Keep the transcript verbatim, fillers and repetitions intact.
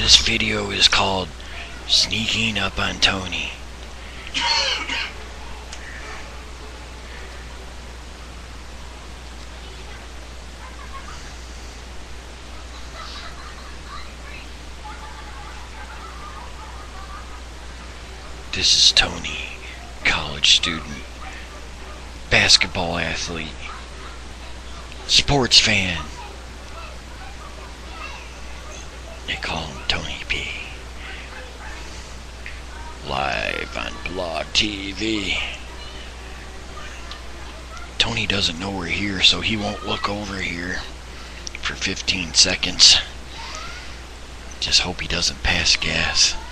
This video is called Sneaking Up on Tony. This is Tony, college student, basketball athlete, sports fan. They call him Tony P. Live on Blog T V. Tony doesn't know we're here, so he won't look over here for fifteen seconds. Just hope he doesn't pass gas.